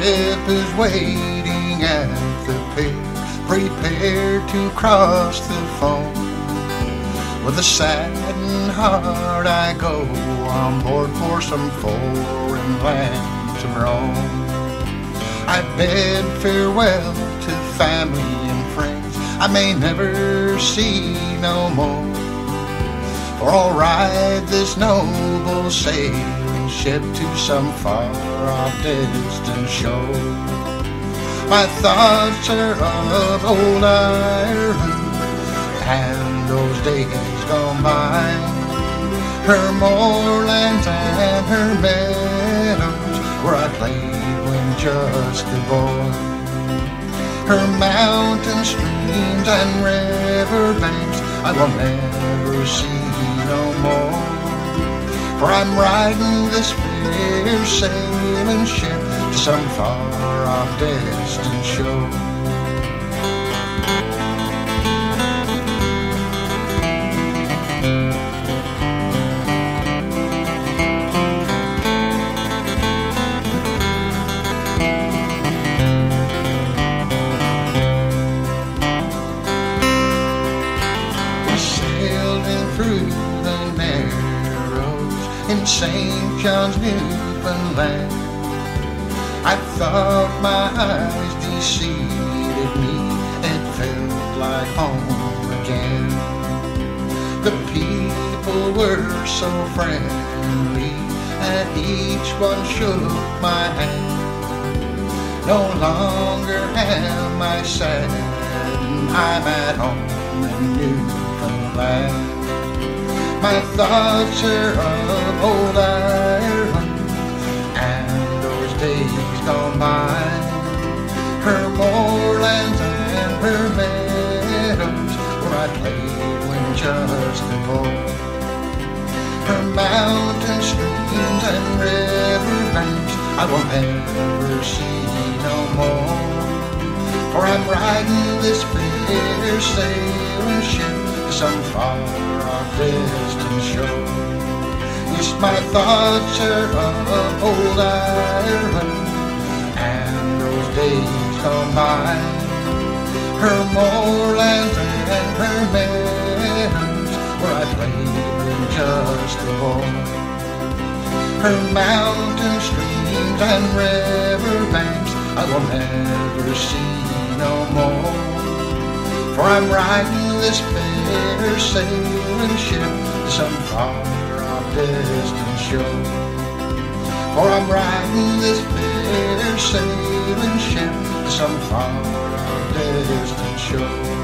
ship is waiting at the pier, prepared to cross the foam. With a saddened heart I go on board for some foreign land to roam. I bid farewell to family and friends I may never see no more, for I'll ride this noble sailing ship to some far-off distant shore. My thoughts are of old Ireland and those days gone by, her moorlands and her meadows where I played when just a boy, her mountain streams and river banks I will never see no more, for I'm riding this fair sailing ship to some far-off distant shore. Through the Narrows in St. John's, Newfoundland, I thought my eyes deceived me, it felt like home again. The people were so friendly and each one shook my hand. No longer am I sad, I'm at home in Newfoundland. My thoughts are of old Ireland and those days gone by, her moorlands and her meadows where I played when just a boy, her mountain streams and river banks I will never see no more, for I'm riding this fair sailing ship to some far-off distant shore. Yes, my thoughts are of old Ireland and those days gone by, her moorlands and her meadows where I played when just a boy, her mountain streams and river banks I will never see no more, for I'm riding this fair sailing ship to some far-off distant shore, for I'm riding this fair sailing ship to some far-off distant shore.